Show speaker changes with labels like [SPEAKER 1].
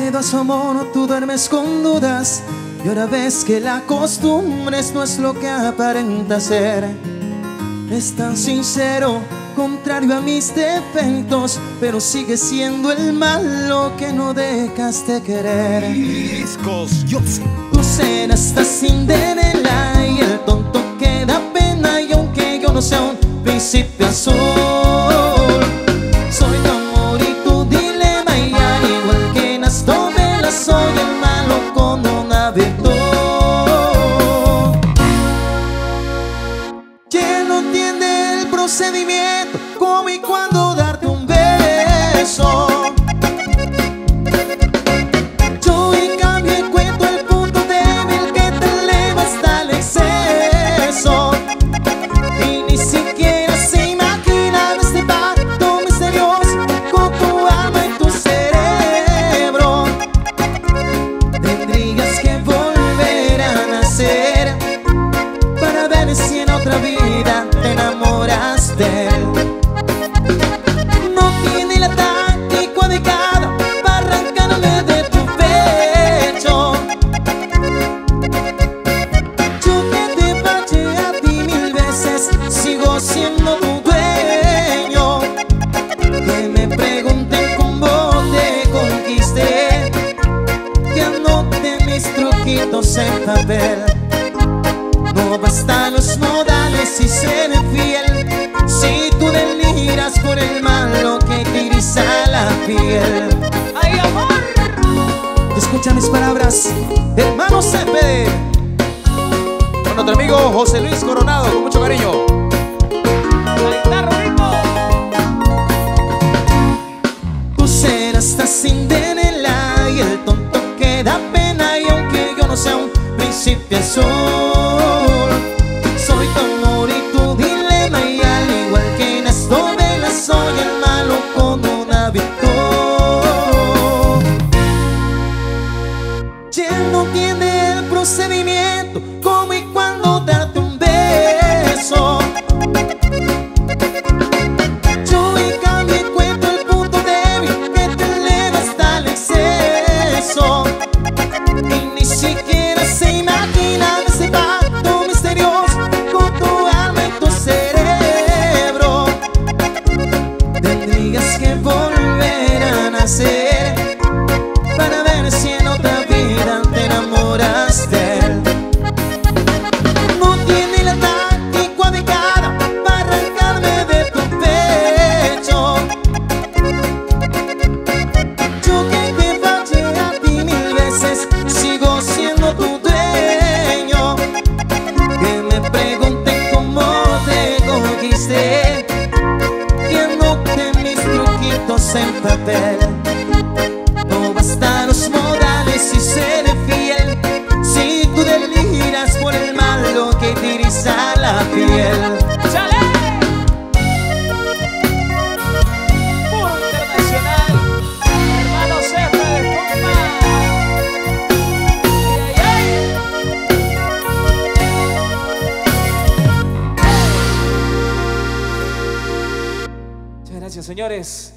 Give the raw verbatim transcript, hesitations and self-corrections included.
[SPEAKER 1] miedo asomo, tú duermes con dudas. Y ahora ves que la costumbre no es lo que aparenta ser. Es tan sincero, contrario a mis defectos, pero sigue siendo el malo que no dejas de querer.
[SPEAKER 2] Discos Yotzi.
[SPEAKER 1] Tu cena está Cinderella y el tonto que da pena. Y aunque yo no sea un príncipe azul, soy tu amor y tu dilema. Y al igual que en las novelas, soy el malo con una virtud. ¿Quién no entiende el procedimiento? Cómo y cuándo darte un beso. Yo en cambio encuentro el punto débil que te eleva hasta el exceso. Y ni siquiera se imagina este pacto misterioso con tu alma y tu cerebro. Tendrías que volver a nacer para ver si en otra vida te enamoras de él. No tiene la táctica adecuada para arrancarme de tu pecho. Yo que te fallé a ti mil veces, sigo siendo tu dueño. Que me pregunten cómo te conquisté, que anote mis truquitos en papel. No bastan los modales y ser fiel, si tú deliras por el malo que te eriza la piel.
[SPEAKER 3] ¡Ay, amor!
[SPEAKER 1] Escucha mis palabras, hermano Cepede,
[SPEAKER 2] Con nuestro amigo José Luis Coronado, con mucho cariño.
[SPEAKER 3] ¡La guitarra, ritmo!
[SPEAKER 1] tú serás la Cinderella y el tonto que da pena. Y aunque yo no sea un príncipe azul, soy tu amor y tu dilema. Y al igual que en las novelas, soy el malo con una virtud. ¿Quién no entiende el procedimiento? Cómo y cuándo darte un beso. Yo en cambio encuentro el punto débil que te eleva hasta el exceso. Y ni siquiera se imagina ese pacto misterioso con tu alma y tu cerebro. Tendrías que volver a nacer para ver si en otra vida te enamoras de él. No tiene la táctica adecuada para arrancarme de tu pecho. Yo que te fallé a ti mil veces, sigo siendo tu dueño. Que me pregunten cómo te conquisté, que anote mis truquitos en papel. No bastan los modales y ser fiel, si tú deliras por el malo que te eriza la piel.
[SPEAKER 3] ¡Chale! Puro internacional. Hermano Cepede, compa. ¡Ay, ay, ay! Muchas gracias, señores.